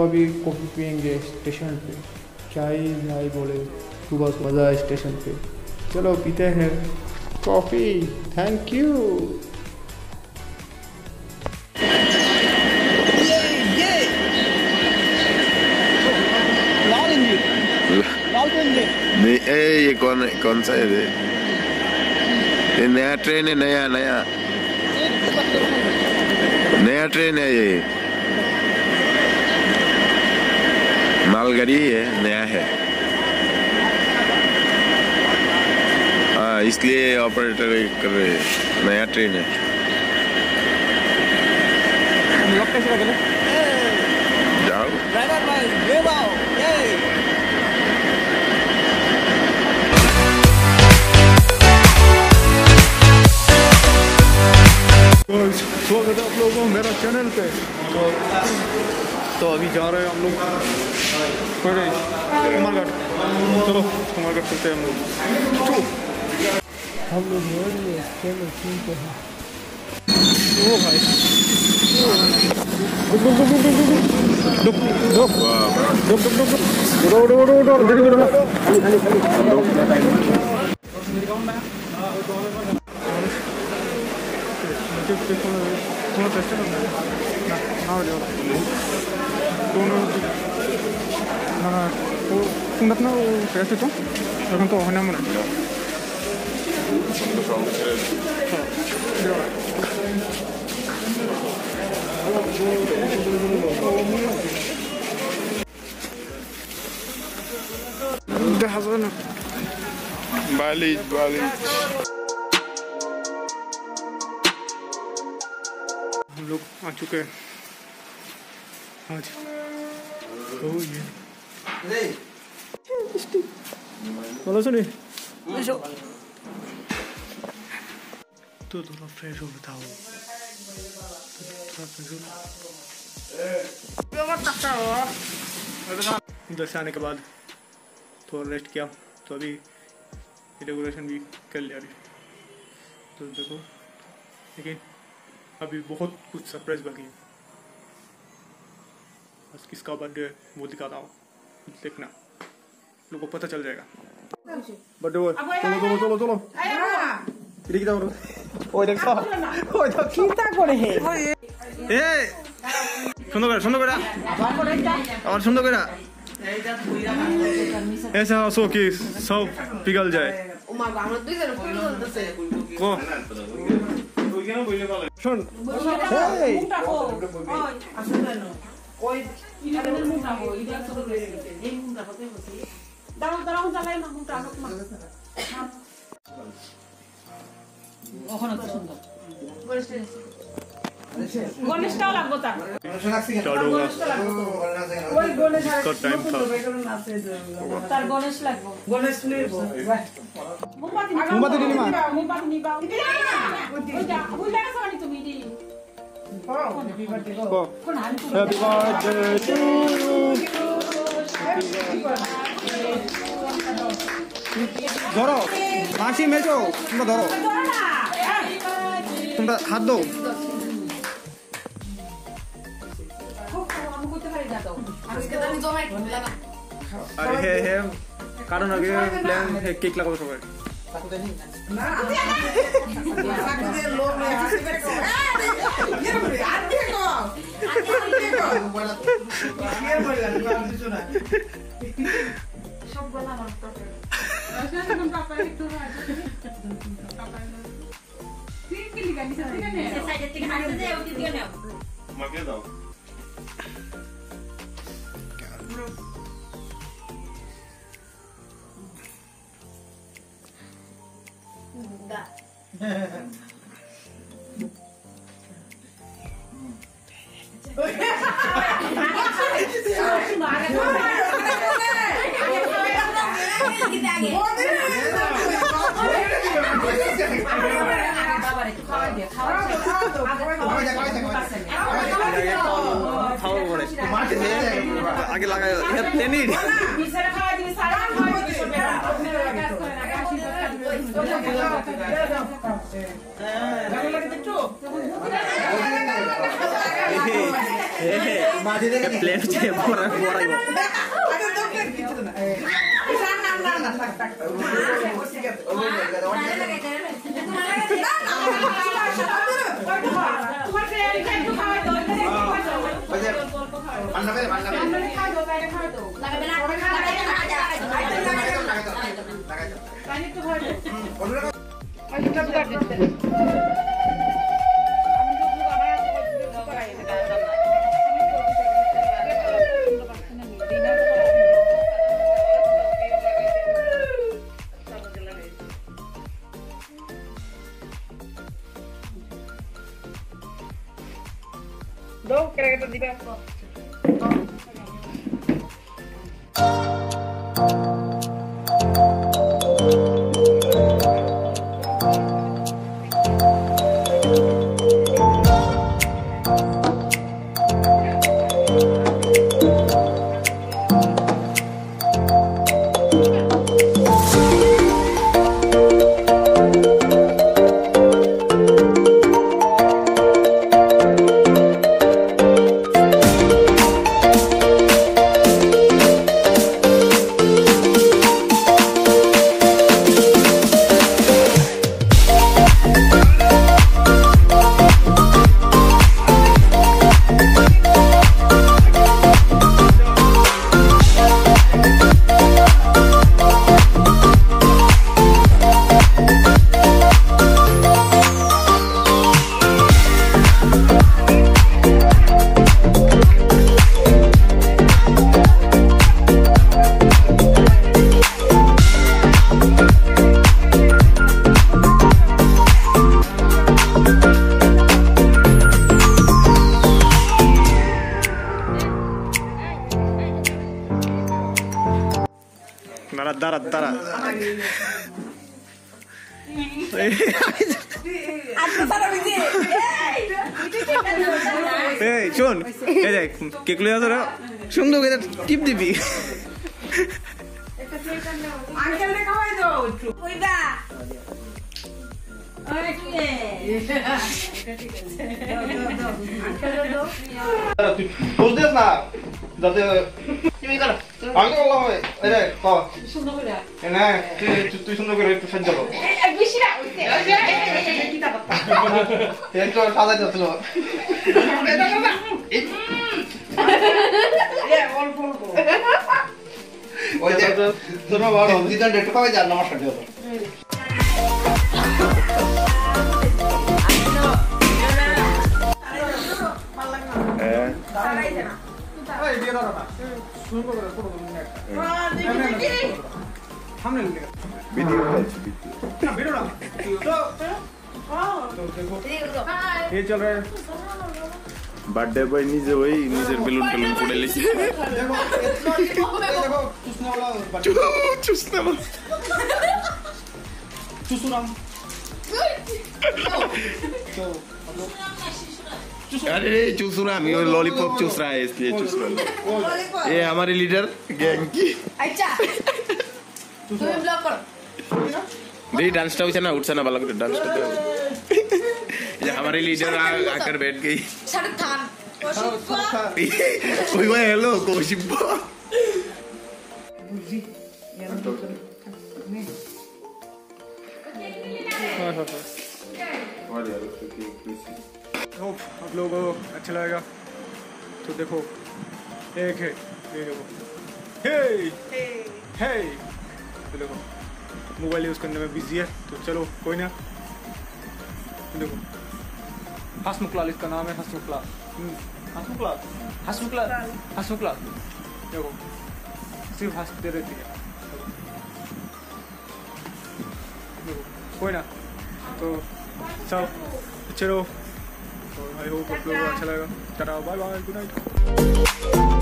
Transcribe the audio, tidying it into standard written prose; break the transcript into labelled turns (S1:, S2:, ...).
S1: अभी कॉफ़ी पियेंगे स्टेशन पे। चाय चाय बोले सुबह मज़ा है स्टेशन पे। चलो पीते हैं कॉफ़ी। Thank you.
S2: नहीं ये कौन सा है? ये नया ट्रेन है, नया ट्रेन है ये। मालगाड़ी है, नया है। हाँ, इसलिए ऑपरेटर कर रहे हैं। नया ट्रेन है। जाओ ड्राइवर भाई, ले आओ।
S1: स्वागत है आप लोगों को मेरा चैनल पे। तो अभी जा रहे हैं हम लोग कुमारघाट। चलो कुमारघाट चलते हैं हम लोग चैनल सुनते हैं। ओ भाई sundatna कैसे तो लेकिन तो होने मन
S2: बाली
S1: हम लोग आ चुके हैं आज। तो ये बोलो सुनिए तो थोड़ा फ्रेश हो बताओ। इधर से आने के बाद थोड़ा रेस्ट किया तो अभी इनॉग्रेशन भी कर लिया अभी। तो देखो लेकिन अभी बहुत कुछ सरप्राइज बाकी है। बस किसका बर्थडे है वो दिखाता हूँ, देखना लोगों को पता चल जाएगा। बर्थडे बॉय चलो এদিকে যাও। ওই দেখো ওই তো চিন্তা করে হে এ সুন্দর করে আর সুন্দর করে ऐसा हंसो कि सब पिघल जाए। को सुन
S3: गणेशटाও লাগবো তার ওই গণেশ
S1: इसका टाइम था।
S3: তার গণেশ লাগবো। গণেশ নেব
S1: মোমবাতি নিবা
S3: মোমবাতি নিবা ওইটা সানি তুমি দি হ্যাপি বার্থডে গো কোন honey happy birthday to you.
S1: ধরো মাসি মেজো তোমরা ধরো তোমরা হাত দাও। अरे हे कारण आगे प्लान है केक लगाओ सब आगे लगा প্লেট পড়াইব দাঁড়া শোন এই দেখ কেক লইয়া তোরা সুন্দর করে টিপ দিবি বুঝতেছ না যাতে আমি তো বললাম তুই সুন্দর করে একটু সাহায্য করো একটু সাজাই যাচ্ছিল ওই যে তোমরা বড় দিদান একটু খাওয়াই যান আমার সাথে
S2: बर्थडे बॉय নিজে ওই নিজের বেলুন টেলুন পড়ে লিছে अरे चूस रहा मैं लॉलीपॉप चूस रहा है इसलिए चूस रहा ये हमारे लीडर गैंग की
S3: अच्छा तुम ब्लॉक करो
S2: नहीं डांस टा उसे ना उठसा ना बालक डांस टा ये हमारे लीडर आकर बैठ गई
S3: शाहरुख खान
S2: कोई वो हेलो कोशिबा
S1: होप आप लोगों को अच्छा लगेगा तो देखो एक है ये देखो हे तो देखो मोबाइल यूज़ करने में बिजी है तो चलो कोई ना देखो हसमुखलाल इसका नाम है हसमुखलाल देखो सिर्फ हंसते रहती है देखो कोई ना तो सब चलो आई होप आप लोगों को अच्छा लगा। Tata bye bye good night.